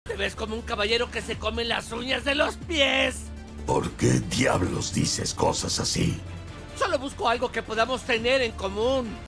Te ves como un caballero que se come las uñas de los pies. ¿Por qué diablos dices cosas así? Solo busco algo que podamos tener en común.